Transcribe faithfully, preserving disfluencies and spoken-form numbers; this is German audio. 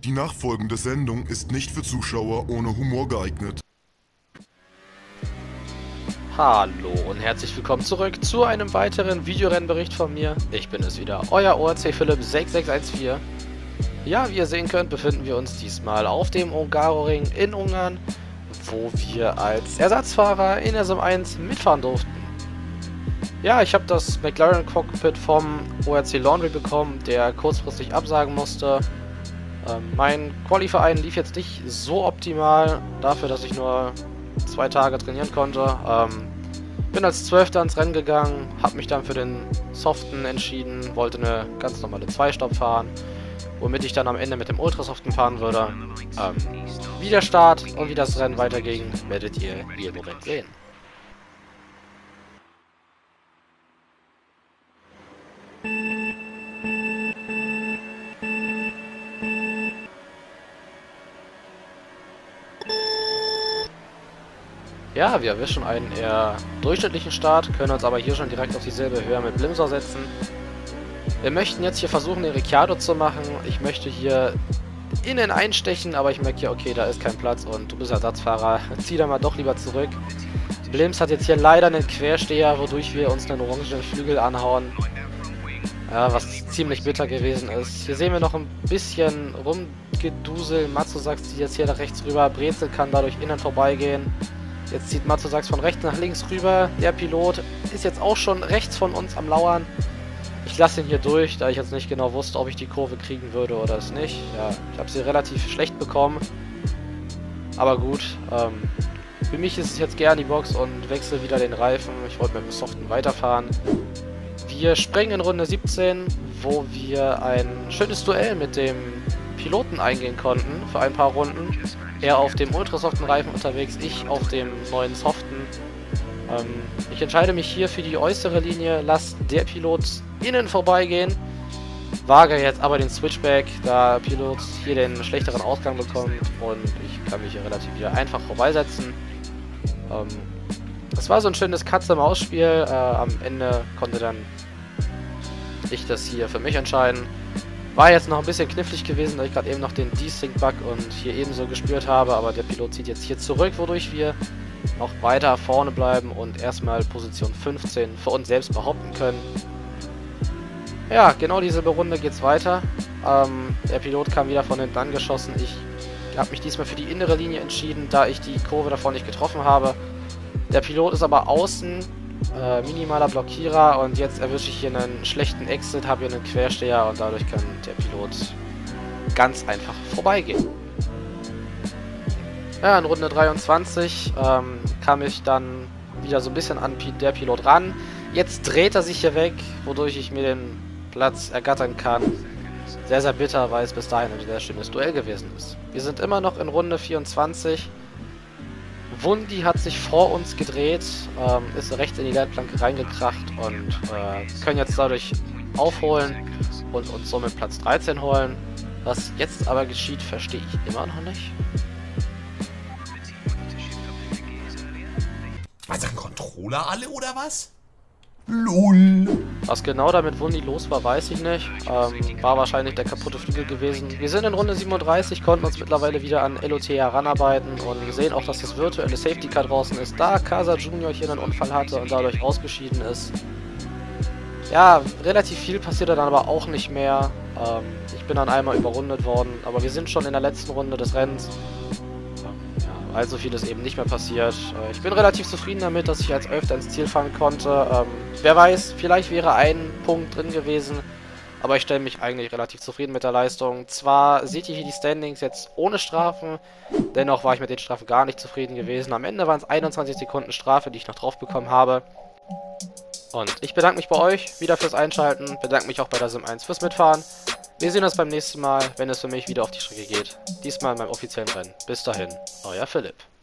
Die nachfolgende Sendung ist nicht für Zuschauer ohne Humor geeignet. Hallo und herzlich willkommen zurück zu einem weiteren Videorennbericht von mir. Ich bin es wieder, euer O R C Philipp sechs sechs eins vier. Ja, wie ihr sehen könnt, befinden wir uns diesmal auf dem Hungaroring in Ungarn, wo wir als Ersatzfahrer in der Sim eins mitfahren durften. Ja, ich habe das McLaren Cockpit vom O R C Laundry bekommen, der kurzfristig absagen musste. Ähm, mein Quali-Verein lief jetzt nicht so optimal, dafür, dass ich nur zwei Tage trainieren konnte. Ähm, bin als Zwölfter ins Rennen gegangen, habe mich dann für den Soften entschieden, wollte eine ganz normale Zwei-Stopp fahren, womit ich dann am Ende mit dem Ultrasoften fahren würde. Ähm, wie der Start und wie das Rennen weiterging, werdet ihr hier im Moment sehen. Ja, wir erwischen einen eher durchschnittlichen Start, können uns aber hier schon direkt auf dieselbe Höhe mit Blimser setzen. Wir möchten jetzt hier versuchen, den Ricciardo zu machen. Ich möchte hier innen einstechen, aber ich merke hier, okay, da ist kein Platz und du bist Ersatzfahrer. Zieh da mal doch lieber zurück. Blims hat jetzt hier leider einen Quersteher, wodurch wir uns einen orangenen Flügel anhauen. Ja, was ziemlich bitter gewesen ist. Hier sehen wir noch ein bisschen rumgedusel. Matsu-Sachs zieht jetzt hier nach rechts rüber. Brezel kann dadurch innen vorbeigehen. Jetzt zieht Matsu-Sachs von rechts nach links rüber. Der Pilot ist jetzt auch schon rechts von uns am Lauern. Ich lasse ihn hier durch, da ich jetzt nicht genau wusste, ob ich die Kurve kriegen würde oder es nicht. Ja, ich habe sie relativ schlecht bekommen. Aber gut, ähm, für mich ist es jetzt gerne die Box und wechsle wieder den Reifen. Ich wollte mit dem Soften weiterfahren. Wir springen in Runde siebzehn, wo wir ein schönes Duell mit dem Piloten eingehen konnten für ein paar Runden. Er auf dem ultrasoften Reifen unterwegs, ich auf dem neuen Soften. Ähm, ich entscheide mich hier für die äußere Linie, lasse der Pilot innen vorbeigehen, wage jetzt aber den Switchback, da Pilot hier den schlechteren Ausgang bekommt und ich kann mich hier relativ wieder einfach vorbeisetzen. Ähm, das war so ein schönes Katze-Maus-Spiel, äh, am Ende konnte dann ich das hier für mich entscheiden. War jetzt noch ein bisschen knifflig gewesen, da ich gerade eben noch den Desync-Bug und hier ebenso gespürt habe, aber der Pilot zieht jetzt hier zurück, wodurch wir auch weiter vorne bleiben und erstmal Position fünfzehn für uns selbst behaupten können. Ja, genau diese Runde geht's weiter. Ähm, der Pilot kam wieder von hinten angeschossen. Ich habe mich diesmal für die innere Linie entschieden, da ich die Kurve davor nicht getroffen habe. Der Pilot ist aber außen. Äh, minimaler Blockierer und jetzt erwische ich hier einen schlechten Exit, habe hier einen Quersteher und dadurch kann der Pilot ganz einfach vorbeigehen. Ja, in Runde dreiundzwanzig ähm, kam ich dann wieder so ein bisschen an der Pilot ran. Jetzt dreht er sich hier weg, wodurch ich mir den Platz ergattern kann. Sehr, sehr bitter, weil es bis dahin ein sehr schönes Duell gewesen ist. Wir sind immer noch in Runde vierundzwanzig. Wundi hat sich vor uns gedreht, ähm, ist rechts in die Leitplanke reingekracht und äh, können jetzt dadurch aufholen und uns somit Platz dreizehn holen. Was jetzt aber geschieht, verstehe ich immer noch nicht. Also Controller alle oder was? LOL. Was genau da mit Wundi los war, weiß ich nicht. Ähm, war wahrscheinlich der kaputte Flügel gewesen. Wir sind in Runde siebenunddreißig, konnten uns mittlerweile wieder an L O T heranarbeiten und sehen auch, dass das virtuelle Safety Car draußen ist, da Casa Junior hier einen Unfall hatte und dadurch ausgeschieden ist. Ja, relativ viel passierte dann aber auch nicht mehr. Ähm, ich bin dann einmal überrundet worden, aber wir sind schon in der letzten Runde des Rennens. Also viel ist eben nicht mehr passiert. Ich bin relativ zufrieden damit, dass ich als Elfter ins Ziel fahren konnte. Ähm, wer weiß, vielleicht wäre ein Punkt drin gewesen, aber ich stelle mich eigentlich relativ zufrieden mit der Leistung. Zwar seht ihr hier die Standings jetzt ohne Strafen, dennoch war ich mit den Strafen gar nicht zufrieden gewesen. Am Ende waren es einundzwanzig Sekunden Strafe, die ich noch drauf bekommen habe. Und ich bedanke mich bei euch wieder fürs Einschalten, bedanke mich auch bei der Sim eins fürs Mitfahren. Wir sehen uns beim nächsten Mal, wenn es für mich wieder auf die Strecke geht. Diesmal in meinem offiziellen Rennen. Bis dahin, euer Philipp.